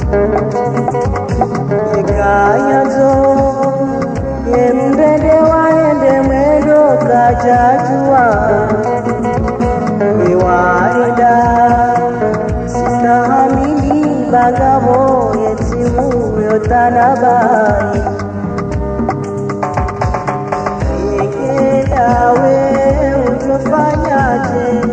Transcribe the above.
Ekayazo Yembede waende mwendo kajatua Iwaida Sista hamili bagabo Yetimu yotanabai Yekedawe utofanyaje